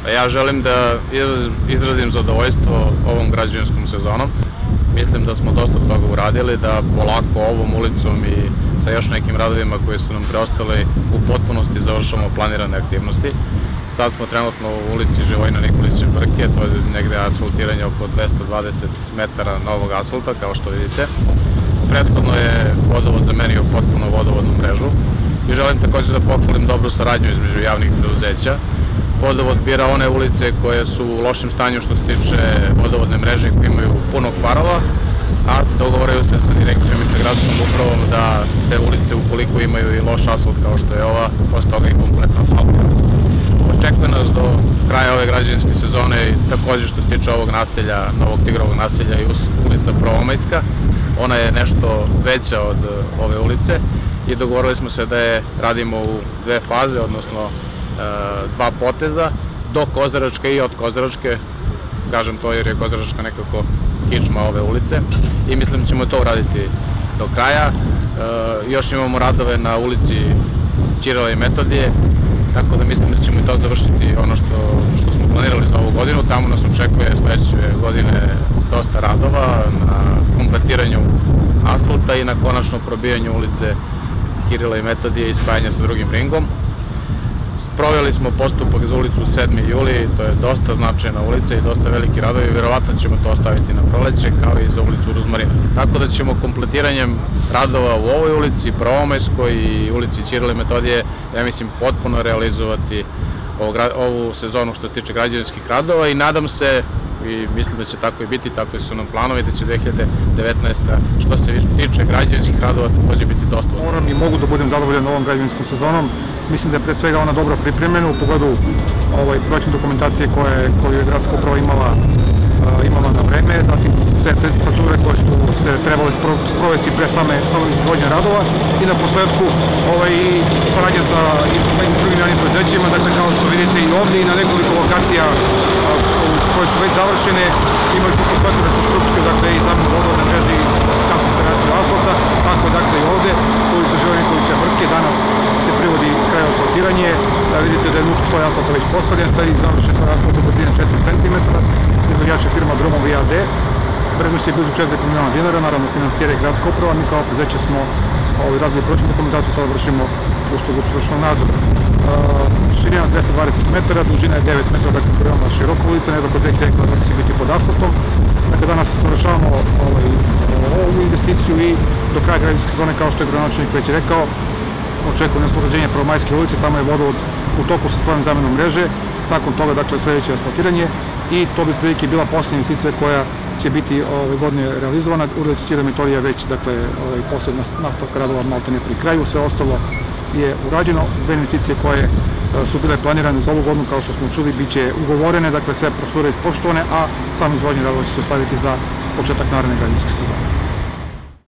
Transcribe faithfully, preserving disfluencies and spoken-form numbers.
Ja želim da izrazim zadovoljstvo ovom građevinskom sezonom. Mislim da smo dosta toga uradili, da polako ovom ulicom i sa još nekim radovima koji su nam preostali u potpunosti završamo planirane aktivnosti. Sad smo trenutno u ulici Živojina Nikolića Brke, to je negde asfaltiranje oko dvesta dvadeset metara novog asfalta, kao što vidite. Prethodno je vodovod zamenio potpuno vodovodnu mrežu i želim također da pohvalim dobru saradnju između javnih preduzeća. Vodovod bira one ulice koje su u lošem stanju što se tiče vodovodne mreže i koje imaju puno kvarova, a dogovaraju se sa direkcijom i sa gradskom upravom da te ulice, ukoliko imaju i loš asfalt kao što je ova, posle toga i kompletno asfaltirano. Očekuje nas do kraja ove građevinske sezone i također što se tiče ovog naselja, Novog Tigrovog naselja i ulica Prvomajska. Ona je nešto veća od ove ulice i dogovorili smo se da je radimo u dve faze, odnosno dva poteza, do Kozaračke i od Kozaračke, kažem to jer je Kozaračka nekako kičma ove ulice i mislim da ćemo to uraditi do kraja. Još imamo radove na ulici Ćirila i Metodije, tako da mislim da ćemo i to završiti ono što, što smo planirali za ovu godinu. Tamo nas očekuje sledeće godine dosta radova na kompletiranju asfalta i na konačno probijanju ulice Ćirila i Metodije i spajanja sa drugim ringom. Sproveli smo postupak za ulicu sedmi juli, to je dosta značajna ulica i dosta veliki radovi, vjerovatno ćemo to ostaviti na proleće, kao i za ulicu Ruzmarina. Tako da ćemo kompletiranjem radova u ovoj ulici, Prvomajskoj i ulici Ćirila i Metodije, ja mislim, potpuno realizovati ovu sezonu što se tiče građevinskih radova i nadam se, i mislim da će tako i biti, tako su nam planovi, da će dve hiljade devetnaesta. što se tiče građevinskih radova također biti dosta uspješna. Moram i mogu da budem zadovoljan ovom građevinskom sezonom. Mislim da je pre svega ona dobro pripremljena u pogledu projektne dokumentacije koju je gradska uprava imala na vreme, zatim sve te procedure koje su se trebale sprovesti pre same izvođenja radova i na posledku saradnja sa drugim javnim preduzećima, dakle kao što vidite i ovde i na nekoliko lokacija koje su već završene. Imali smo kompletnu rekonstrukciju, dakle i zamenu vodovodne mreže i kasnu sanaciju asfalta, tako dakle i ovde, ulica Živojina Nikolića Brke, danas se privodi kraj asfaltiranje, da vidite da je nulti sloj asfalta već postavljen, sledi završen sloj asfalta dubine četiri centimetra, izvođač je firma Dromovi a de, vrednost je blizu četiri miliona dinara, naravno finansira je gradska uprava, mi kao preduzeće smo radili projektnu dokumentaciju, sada vršimo uslugu stručnog nadzora. Širina dvesta dvadeset metara, dužina je devet metara, dakle veoma široka ulica, ne oko dve hiljade kvadrata će biti pod asfaltom. Dakle, danas završavamo ovu investiciju i do kraja građevinske sezone, kao što je gradonačelnik već rekao, očekuje nas urađenje Prvomajske ulice, tamo je vodovod u toku sa svojom zamenom mreže, nakon toga dakle sledeće asfaltiranje i to bi prilike bila posljednja investicija koja će biti ove godine realizovana. Ulica Ćirila i Metodije već dakle posljedna nastavka radova maltene pri kraju, sve ostalo je urađeno. Dve investicije koje su bile planirane za ovu godinu, kao što smo čuli, bit će ugovorene, dakle sve procedure ispoštovane, a sam izvođenje radova će se ostaviti za početak naredne građevinske sezone.